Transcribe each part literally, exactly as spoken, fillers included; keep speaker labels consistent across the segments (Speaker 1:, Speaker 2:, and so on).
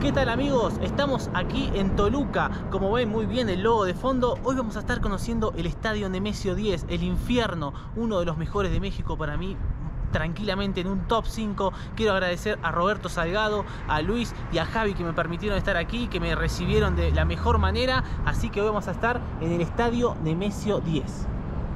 Speaker 1: ¿Qué tal amigos? Estamos aquí en Toluca. Como ven muy bien el logo de fondo, hoy vamos a estar conociendo el estadio Nemesio diez, el infierno, uno de los mejores de México para mí, tranquilamente en un top cinco. Quiero agradecer a Roberto Salgado, a Luis y a Javi que me permitieron estar aquí, que me recibieron de la mejor manera. Así que hoy vamos a estar en el estadio Nemesio diez.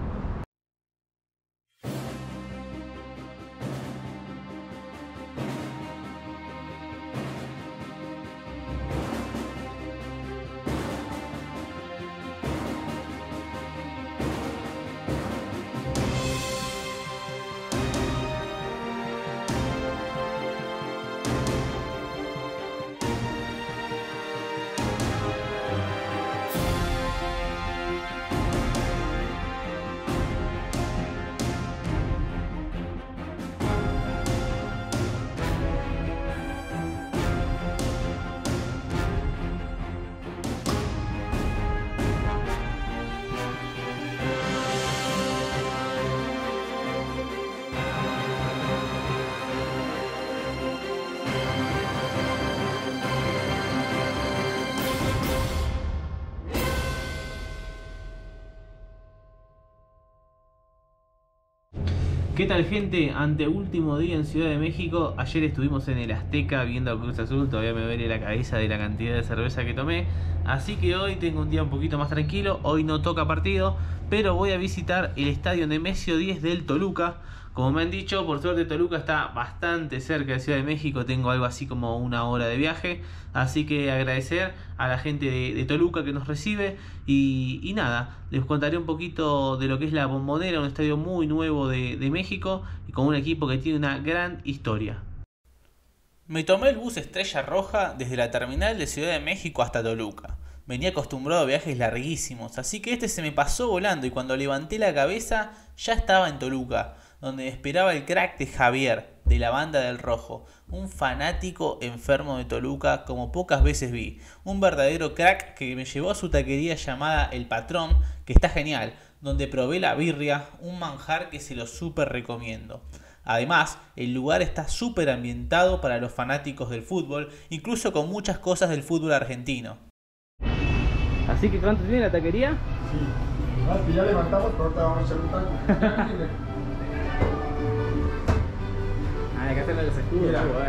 Speaker 1: ¿Qué tal gente? Anteúltimo día en Ciudad de México. Ayer estuvimos en el Azteca viendo a Cruz Azul. Todavía me duele la cabeza de la cantidad de cerveza que tomé. Así que hoy tengo un día un poquito más tranquilo. Hoy no toca partido, pero voy a visitar el estadio Nemesio diez del Toluca. Como me han dicho, por suerte Toluca está bastante cerca de Ciudad de México. Tengo algo así como una hora de viaje. Así que agradecer a la gente de, de Toluca que nos recibe. Y, y nada, les contaré un poquito de lo que es la Bombonera, un estadio muy nuevo de, de México. Y con un equipo que tiene una gran historia. Me tomé el bus Estrella Roja desde la terminal de Ciudad de México hasta Toluca. Venía acostumbrado a viajes larguísimos, así que este se me pasó volando y cuando levanté la cabeza ya estaba en Toluca, donde me esperaba el crack de Javier, de la banda del Rojo, un fanático enfermo de Toluca como pocas veces vi, un verdadero crack que me llevó a su taquería llamada El Patrón, que está genial, donde probé la birria, un manjar que se lo súper recomiendo. Además, el lugar está súper ambientado para los fanáticos del fútbol, incluso con muchas cosas del fútbol argentino. Así que, ¿cuánto tiene la taquería?
Speaker 2: Sí, no, es que ya levantamos, pero ahorita vamos a hacer un taco.
Speaker 1: Ah, hay que hacerle los escudos.
Speaker 2: Mira.
Speaker 1: Bueno.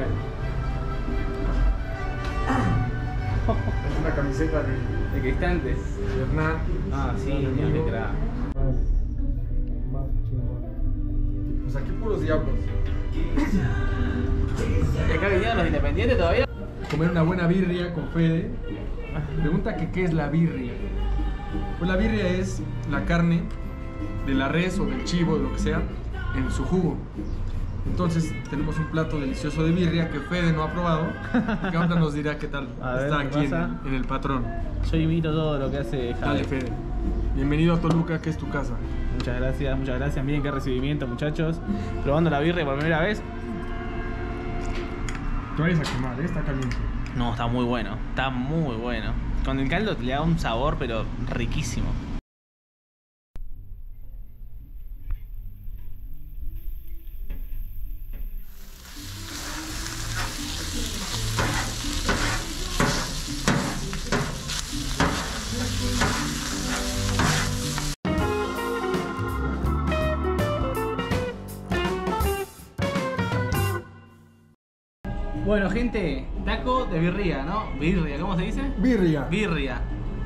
Speaker 2: Es una camiseta de,
Speaker 1: ¿De Cristantes?
Speaker 2: de Hernán.
Speaker 1: Ah, sí, Dios de crack.
Speaker 2: Más chingón. Pues aquí puros diablos.
Speaker 1: ¿Y acá vinieron los independientes todavía?
Speaker 2: Comer una buena birria con Fede. Pregunta que qué es la birria. Pues la birria es la carne de la res o del chivo, de lo que sea, en su jugo. Entonces tenemos un plato delicioso de birria que Fede no ha probado, que ahora nos dirá qué tal.
Speaker 1: A ver,
Speaker 2: está
Speaker 1: ¿qué
Speaker 2: aquí en,
Speaker 1: pasa?
Speaker 2: en el Patrón.
Speaker 1: Yo imito todo lo que hace Javi.
Speaker 2: Dale, Fede. Bienvenido a Toluca, que es tu casa.
Speaker 1: Muchas gracias, muchas gracias. Miren qué recibimiento, muchachos. Probando la birria por primera vez.
Speaker 2: Te vayas a quemar, ¿eh? Está caliente.
Speaker 1: No, está muy bueno, está muy bueno. Con el caldo le da un sabor, pero riquísimo. Bueno, gente, taco de birria, ¿no? Birria, ¿cómo se dice?
Speaker 2: Birria.
Speaker 1: Birria.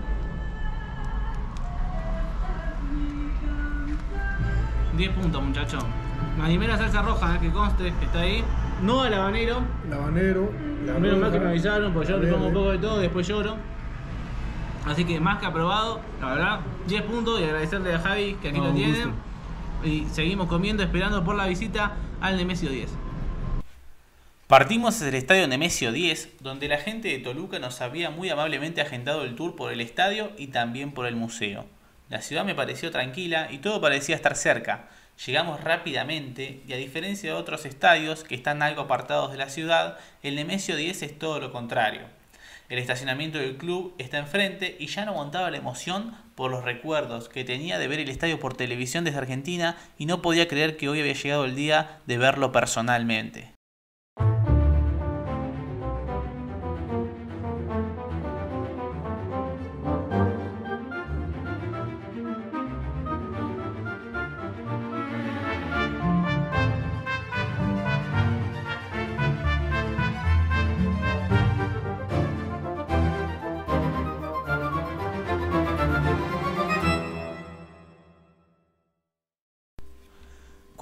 Speaker 1: diez puntos, muchachos. Me animé a la salsa roja, ¿eh? Que conste, que está ahí. No al habanero.
Speaker 2: El habanero. La
Speaker 1: Menos mal
Speaker 2: roja,
Speaker 1: que me avisaron, porque yo
Speaker 2: la
Speaker 1: le pongo un
Speaker 2: verde.
Speaker 1: poco de todo, después lloro. Así que más que aprobado, la verdad, diez puntos y agradecerle a Javi que aquí
Speaker 2: No,
Speaker 1: lo
Speaker 2: un
Speaker 1: tiene.
Speaker 2: gusto.
Speaker 1: Y seguimos comiendo, esperando por la visita al Nemesio diez. Partimos desde el estadio Nemesio diez, donde la gente de Toluca nos había muy amablemente agendado el tour por el estadio y también por el museo. La ciudad me pareció tranquila y todo parecía estar cerca. Llegamos rápidamente y a diferencia de otros estadios que están algo apartados de la ciudad, el Nemesio diez es todo lo contrario. El estacionamiento del club está enfrente y ya no aguantaba la emoción por los recuerdos que tenía de ver el estadio por televisión desde Argentina y no podía creer que hoy había llegado el día de verlo personalmente.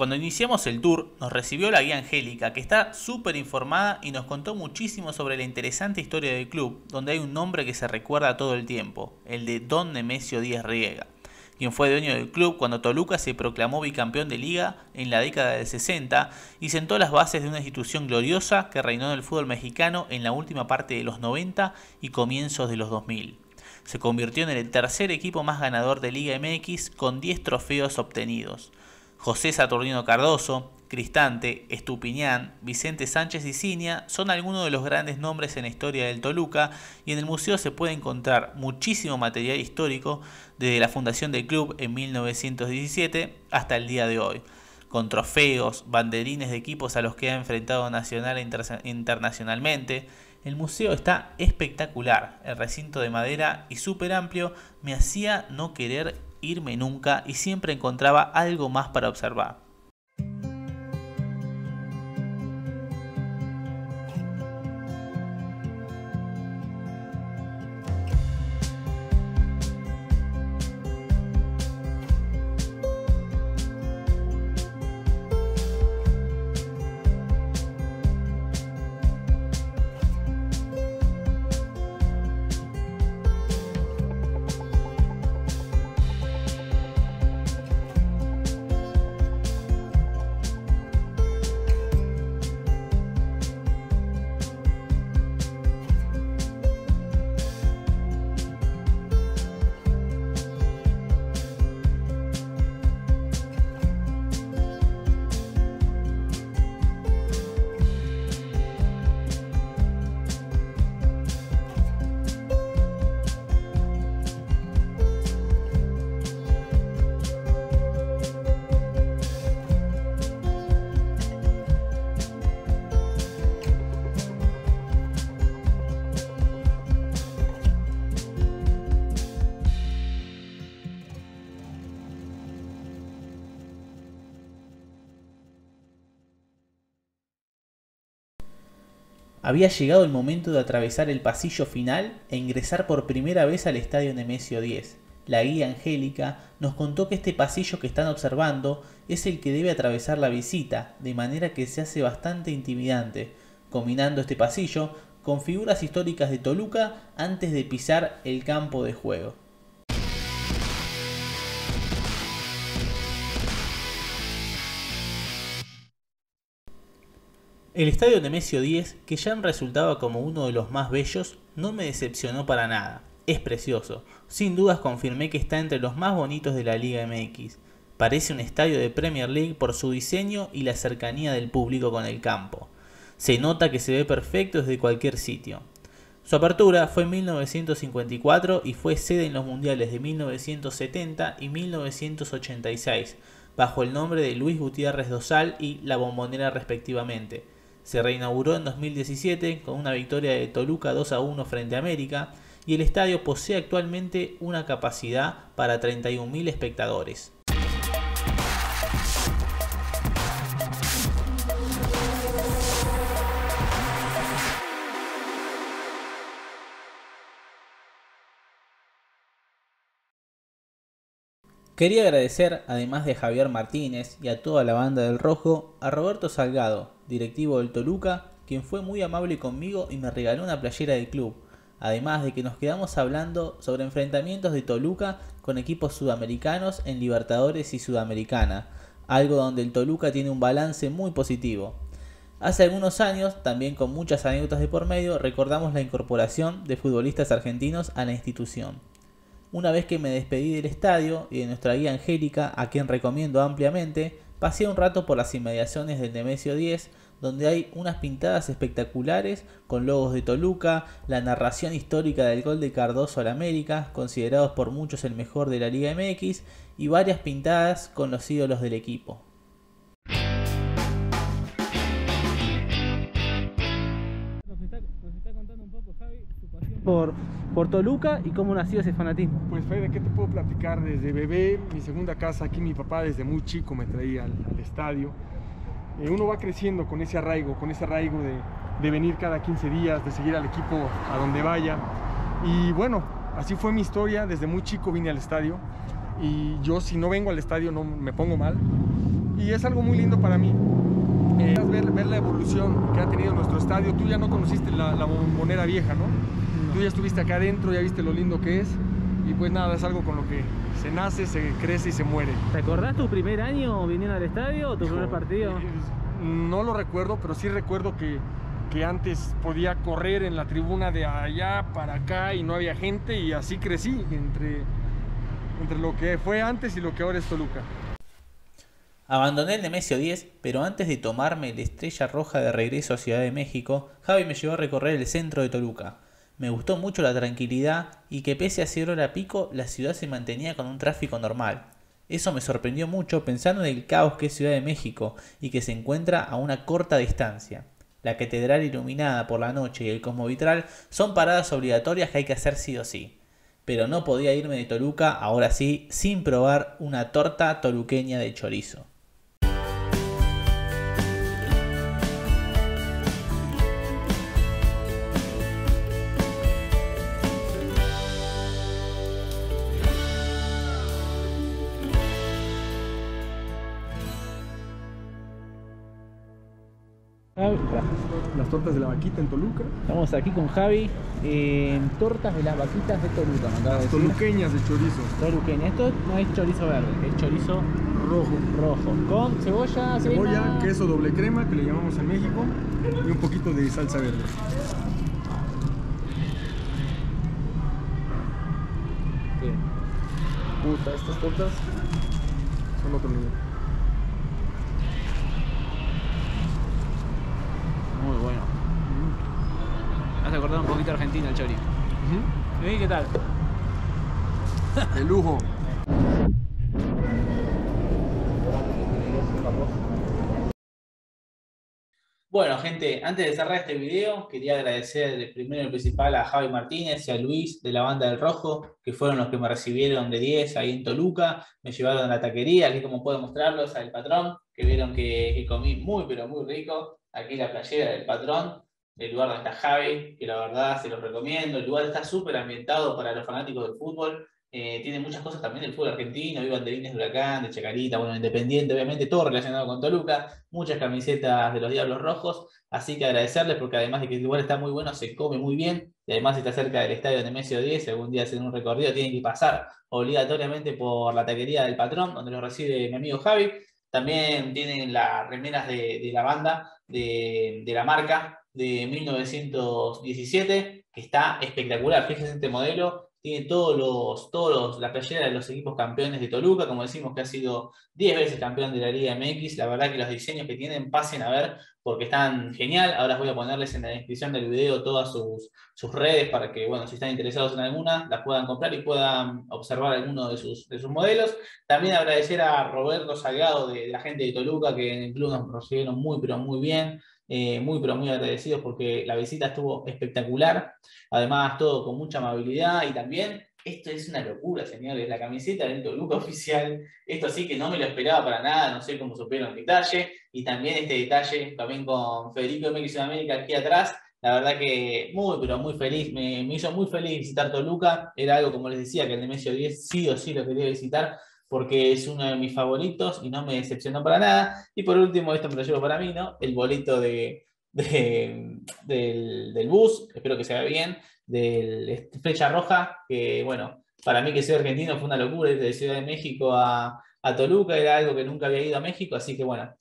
Speaker 1: Cuando iniciamos el tour, nos recibió la guía Angélica, que está súper informada y nos contó muchísimo sobre la interesante historia del club, donde hay un nombre que se recuerda todo el tiempo, el de Don Nemesio Díaz Riega, quien fue dueño del club cuando Toluca se proclamó bicampeón de liga en la década del sesenta y sentó las bases de una institución gloriosa que reinó en el fútbol mexicano en la última parte de los noventa y comienzos de los dos mil. Se convirtió en el tercer equipo más ganador de Liga M X con diez trofeos obtenidos. José Saturnino Cardoso, Cristante, Estupiñán, Vicente Sánchez y Ciña son algunos de los grandes nombres en la historia del Toluca, y en el museo se puede encontrar muchísimo material histórico desde la fundación del club en mil novecientos diecisiete hasta el día de hoy, con trofeos, banderines de equipos a los que ha enfrentado nacional e inter- internacionalmente. El museo está espectacular, el recinto de madera y súper amplio me hacía no querer irme nunca y siempre encontraba algo más para observar. Había llegado el momento de atravesar el pasillo final e ingresar por primera vez al estadio Nemesio diez. La guía Angélica nos contó que este pasillo que están observando es el que debe atravesar la visita, de manera que se hace bastante intimidante, combinando este pasillo con figuras históricas de Toluca antes de pisar el campo de juego. El estadio Nemesio diez, que ya resultaba como uno de los más bellos, no me decepcionó para nada. Es precioso. Sin dudas confirmé que está entre los más bonitos de la Liga M X. Parece un estadio de Premier League por su diseño y la cercanía del público con el campo. Se nota que se ve perfecto desde cualquier sitio. Su apertura fue en mil novecientos cincuenta y cuatro y fue sede en los mundiales de mil novecientos setenta y mil novecientos ochenta y seis, bajo el nombre de Luis Gutiérrez Dosal y La Bombonera respectivamente. Se reinauguró en dos mil diecisiete con una victoria de Toluca dos a uno frente a América, y el estadio posee actualmente una capacidad para treinta y un mil espectadores. Quería agradecer, además de Javier Martínez y a toda la banda del Rojo, a Roberto Salgado, directivo del Toluca, quien fue muy amable conmigo y me regaló una playera del club, además de que nos quedamos hablando sobre enfrentamientos de Toluca con equipos sudamericanos en Libertadores y Sudamericana, algo donde el Toluca tiene un balance muy positivo. Hace algunos años, también con muchas anécdotas de por medio, recordamos la incorporación de futbolistas argentinos a la institución. Una vez que me despedí del estadio y de nuestra guía Angélica, a quien recomiendo ampliamente, pasé un rato por las inmediaciones del Nemesio diez, donde hay unas pintadas espectaculares con logos de Toluca, la narración histórica del gol de Cardoso al América, considerados por muchos el mejor de la Liga M X, y varias pintadas con los ídolos del equipo. Nos está, nos está contando un poco, Javi, su pasión por, por Toluca y cómo nació ese fanatismo.
Speaker 2: Pues Fede, ¿qué te puedo platicar? Desde bebé, mi segunda casa, aquí mi papá desde muy chico me traía al, al estadio. Eh, uno va creciendo con ese arraigo, con ese arraigo de, de venir cada quince días, de seguir al equipo a donde vaya. Y bueno, así fue mi historia, desde muy chico vine al estadio. Y yo si no vengo al estadio no me pongo mal. y es algo muy lindo para mí. Eh, ver, ver la evolución que ha tenido nuestro estadio. Tú ya no conociste la, la Bombonera vieja, ¿no? No. Tú ya estuviste acá adentro, ya viste lo lindo que es. Y pues nada, es algo con lo que se nace, se crece y se muere.
Speaker 1: ¿Te acordás tu primer año viniendo al estadio o tu primer partido?
Speaker 2: No lo recuerdo, pero sí recuerdo que, que antes podía correr en la tribuna de allá para acá y no había gente, y así crecí entre, entre lo que fue antes y lo que ahora es Toluca.
Speaker 3: Abandoné el Nemesio diez, pero antes de tomarme la estrella roja de regreso a Ciudad de México, Javi me llevó a recorrer el centro de Toluca. Me gustó mucho la tranquilidad y que pese a ser hora pico, la ciudad se mantenía con un tráfico normal. Eso me sorprendió mucho pensando en el caos que es Ciudad de México y que se encuentra a una corta distancia. La catedral iluminada por la noche y el cosmovitral son paradas obligatorias que hay que hacer sí o sí. Pero no podía irme de Toluca, ahora sí, sin probar una torta toluqueña de chorizo.
Speaker 2: Las tortas de la vaquita en Toluca.
Speaker 1: Estamos aquí con Javi en tortas de las vaquitas de Toluca, me acaba de decir.
Speaker 2: Toluqueñas de chorizo.
Speaker 1: Toluqueña. Esto no es chorizo verde, es chorizo
Speaker 2: rojo.
Speaker 1: Rojo. Con cebolla,
Speaker 2: Cebolla,
Speaker 1: crema.
Speaker 2: queso doble crema, que le llamamos en México, y un poquito de salsa verde.
Speaker 1: Sí.
Speaker 2: Puta, estas tortas son otro nivel.
Speaker 1: Muy bueno. Me has acordado un poquito a Argentina el chori. Uh-huh. ¿Y qué tal?
Speaker 2: De lujo.
Speaker 3: Bueno, gente, antes de cerrar este video, quería agradecer primero y principal a Javi Martínez y a Luis de la Banda del Rojo, que fueron los que me recibieron de diez ahí en Toluca, me llevaron a la taquería, aquí como puedo mostrarlos, al patrón, que vieron que, que comí muy pero muy rico. Aquí la playera del patrón, el lugar donde está Javi, que la verdad se los recomiendo. El lugar está súper ambientado para los fanáticos del fútbol. Eh, tiene muchas cosas también del fútbol argentino, hay banderines de Huracán, de Chacarita, bueno, Independiente, obviamente, todo relacionado con Toluca, muchas camisetas de los Diablos Rojos, así que agradecerles porque además de que el lugar está muy bueno, se come muy bien, y además está cerca del estadio Nemesio diez, si algún día hacen un recorrido tienen que pasar obligatoriamente por la taquería del patrón, donde los recibe mi amigo Javi. También tienen las remeras de, de la banda, de, de la marca, de mil novecientos diecisiete, que está espectacular. Fíjense este modelo, tiene todos los, todos los, la playera de los equipos campeones de Toluca, como decimos que ha sido diez veces campeón de la Liga M X. La verdad que los diseños que tienen, pasen a ver, porque están genial. Ahora voy a ponerles en la descripción del video todas sus, sus redes para que, bueno, si están interesados en alguna, las puedan comprar y puedan observar alguno de sus, de sus modelos. También agradecer a Roberto Salgado, de, de la gente de Toluca, que en el club nos recibieron muy, pero muy bien. Eh, muy pero muy agradecidos porque la visita estuvo espectacular, además todo con mucha amabilidad. Y también, esto es una locura, señores, la camiseta del Toluca oficial, esto sí que no me lo esperaba para nada, no sé cómo supieron el detalle, y también este detalle, también con Federico M X Sudamérica aquí atrás. La verdad que muy, pero muy feliz, me, me hizo muy feliz visitar Toluca. Era algo, como les decía, que el Nemesio diez sí o sí lo quería visitar, porque es uno de mis favoritos y no me decepcionó para nada. Y por último, esto me lo llevo para mí, ¿no? El bolito de, de, del, del bus, espero que se vea bien, del Flecha Roja, que bueno, para mí que soy argentino fue una locura ir de Ciudad de México a, a Toluca, era algo que nunca había ido a México, así que bueno,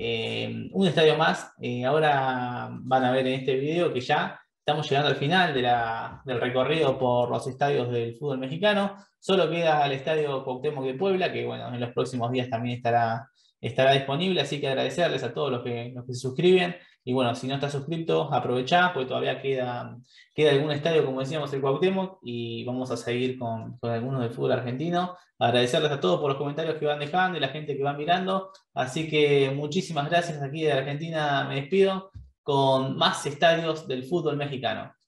Speaker 3: eh, un estadio más. Eh, ahora van a ver en este video que ya estamos llegando al final de la, del recorrido por los estadios del fútbol mexicano. Solo queda el estadio Cuauhtémoc de Puebla, que bueno, en los próximos días también estará, estará disponible, así que agradecerles a todos los que, los que se suscriben. Y bueno, si no estás suscrito, aprovechá, porque todavía queda, queda algún estadio, como decíamos, el Cuauhtémoc, y vamos a seguir con, con algunos del fútbol argentino. Agradecerles a todos por los comentarios que van dejando y la gente que va mirando. Así que muchísimas gracias. Aquí de Argentina me despido con más estadios del fútbol mexicano.